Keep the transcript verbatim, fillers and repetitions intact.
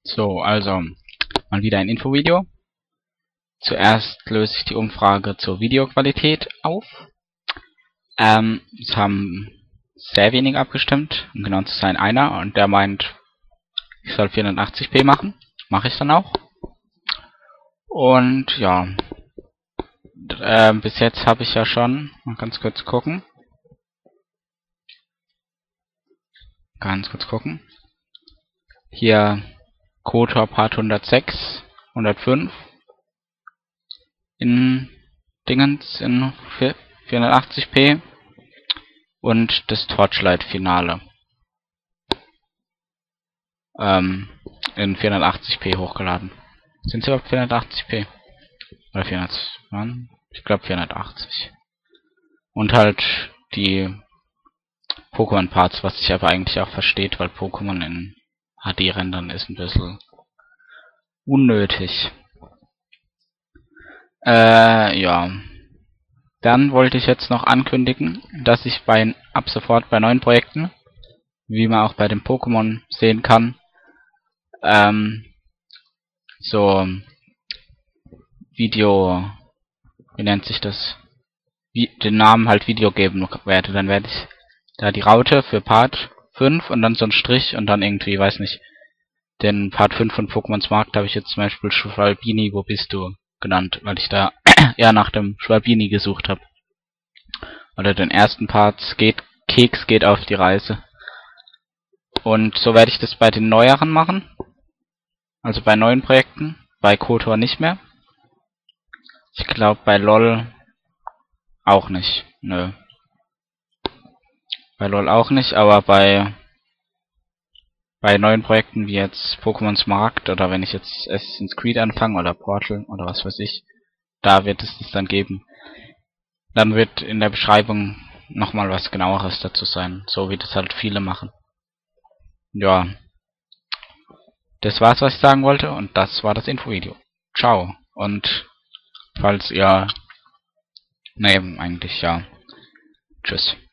So, also mal wieder ein Infovideo. Zuerst löse ich die Umfrage zur Videoqualität auf. Ähm, es haben sehr wenig abgestimmt, um genau zu sein einer, und der meint, ich soll vierhundertachtzig p machen. Mache ich dann auch. Und ja, äh, bis jetzt habe ich ja schon, mal ganz kurz gucken. Ganz kurz gucken. Hier Kotor Part hundertsechs, hundertfünf in Dingens in vierhundertachtzig p und das Torchlight Finale ähm, in vierhundertachtzig p hochgeladen. Sind sie überhaupt vierhundertachtzig p? Oder vierhundert? Ich glaube vierhundertachtzig. Und halt die Pokémon Parts, was sich aber eigentlich auch versteht, weil Pokémon in H D rendern ist ein bisschen unnötig. Äh, ja. Dann wollte ich jetzt noch ankündigen, dass ich bei ab sofort bei neuen Projekten, wie man auch bei den Pokémon sehen kann, ähm, so Video, wie nennt sich das? Wie, den Namen halt Video geben werde. Dann werde ich da die Raute für Part fünf und dann so ein Strich und dann irgendwie, weiß nicht, den Part fünf von Pokémons Markt habe ich jetzt zum Beispiel Schwalbini, wo bist du genannt, weil ich da eher nach dem Schwalbini gesucht habe. Oder den ersten Part, geht, Keks geht auf die Reise. Und so werde ich das bei den neueren machen. Also bei neuen Projekten. Bei Kotor nicht mehr. Ich glaube bei LOL auch nicht. Nö. Bei LOL auch nicht, aber bei bei neuen Projekten wie jetzt Pokémons Markt oder wenn ich jetzt Assassin's Creed anfange oder Portal oder was weiß ich, da wird es das dann geben. Dann wird in der Beschreibung nochmal was genaueres dazu sein, so wie das halt viele machen. Ja, das war's, was ich sagen wollte, und das war das Infovideo. Ciao, und falls ihr... Ne, eigentlich ja. Tschüss.